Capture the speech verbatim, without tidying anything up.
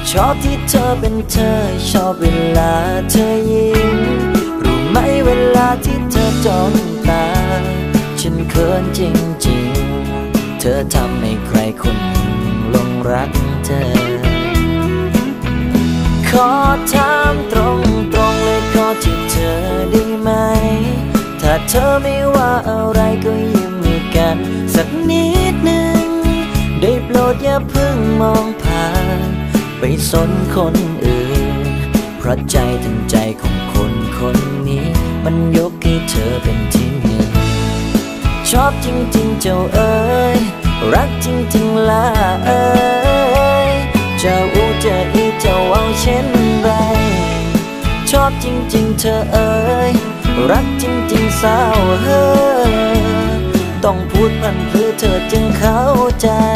ชอบที่เธอเป็นเธอชอบเวลาเธอยิ้มรู้ไหมเวลาที่เธอจ้องตาฉันเขินจริงๆเธอทำให้ใครคนหนึ่งหลงรักเธอขอถามตรงๆเลยขอที่เธอได้ไหมถ้าเธอไม่ว่าอะไรก็ยิ้มให้กันสักนิดหนึ่งได้โปรดอย่าเพิ่งมองผ่านไปสนคนอื่นเพราะใจถึงใจของคนคนนี้มันยกให้เธอเป็นที่หนึ่งชอบจริงๆเจ้าเอ๋ยรักจริงๆล่ะเอ๋ยจะอูจะอีจะเอาเช่นไรชอบจริงๆเธอเอ๋ยรักจริงๆสาวเฮ้ยต้องพูดพันเพื่อเธอจึงเข้าใจ